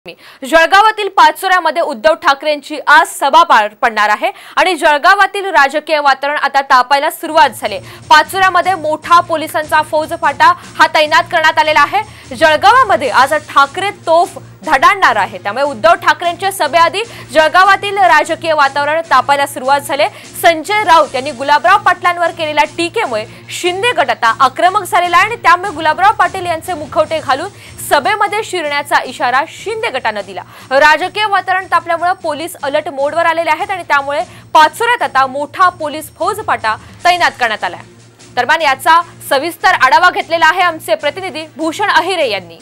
जळगावातील पाचोऱ्यामध्ये उद्धव ठाकरेंची आज सभा पार पडणार आहे आणि जळगावातील राजकीय वातावरण आता तापायला सुरुवात झाली। पाचोऱ्यामध्ये मोठा पोलिसांचा फौजफाटा हा तैनात करण्यात आलेला आहे। जळगावामध्ये आज ठाकरे तोफ धडाडणार आहे, त्यामुळे उद्धव ठाकरेंच्या सभेआधी जळगावातील राजकीय वातावरण तापायला सुरुवात झाली। संजय राऊत यांनी गुलाबराव पाटलांवर केलेल्या टीकेमुळे शिंदे गट आता आक्रमक झालेला आहे आणि त्यामुळे गुलाबराव पाटील यांचे मुखवटे घालून सभेमध्ये शिरण्याचा इशारा शिंदे गटाने दिला। राजकीय वातावरण तापल्यामुळे पोलीस अलर्ट मोडवर आलेले आहेत आणि त्यामुळे पाचोऱ्यात आता मोठा पोलीस फौजफाटा तैनात करण्यात आला आहे। दरम्यान याचा सविस्तर आढावा घेतलेला आहे आमचे प्रतिनिधी भूषण अहिरे यांनी।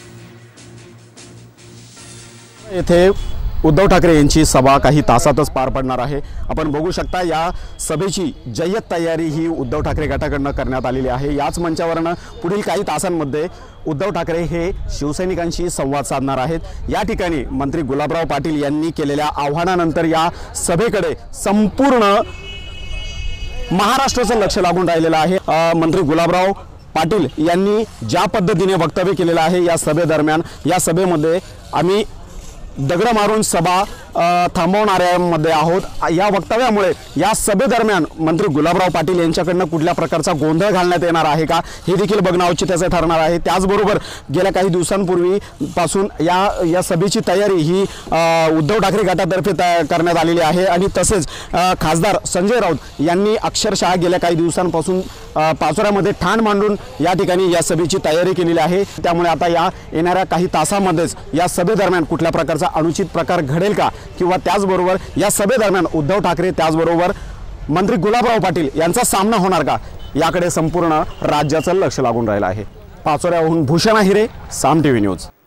येथे उद्धव ठाकरे यांची सभा काही तासातच पार पडणार आहे। आपण बघू शकता या सभेची जय्यत तयारी ही उद्धव ठाकरे गटाकडून करण्यात आलेली आहे। याच मंचावरनं पुढील काही तासांमध्ये उद्धव ठाकरे हे शिवसैनिकांशी संवाद साधणार आहेत। या ठिकाणी मंत्री गुलाबराव पाटील यांनी केलेल्या आव्हानानंतर या सभेकडे संपूर्ण महाराष्ट्राचं लक्ष लागून राहिलेलं आहे। मंत्री गुलाबराव पाटील यांनी ज्या पद्धतीने वक्तव्य केलेलं आहे या सभेदरम्यान, या सभेमध्ये आम्ही दगड मारून सभा थांबवणाऱ्यामध्ये आहोत। या वक्तव्यामुळे या सभेदरम्यान मंत्री गुलाबराव पाटील यांच्याकडून कुठल्या प्रकारचा गोंधळ घालण्यात येणार आहे का हे देखील बघणं औचित्याचं ठरणार आहे। त्याचबरोबर गेल्या काही दिवसांपूर्वी पासून या सभेची तयारी ही उद्धव ठाकरे गटातर्फे करण्यात आलेली आहे आणि तसेच खासदार संजय राऊत यांनी अक्षरशः गेल्या काही दिवसांपासून पाचोऱ्यामध्ये ठाण मांडून या ठिकाणी या सभेची तयारी केलेली आहे। त्यामुळे आता या येणाऱ्या काही तासांमध्येच या सभेदरम्यान कुठल्या प्रकारचा अनुचित प्रकार घडेल का किंवा त्याचबरोबर या सभेदरम्यान उद्धव ठाकरे त्याचबरोबर मंत्री गुलाबराव पाटील यांचा सामना होणार का याकडे संपूर्ण राज्याचं लक्ष लागून राहिलं आहे। पाचोऱ्याहून भूषण अहिरे, साम टीव्ही न्यूज।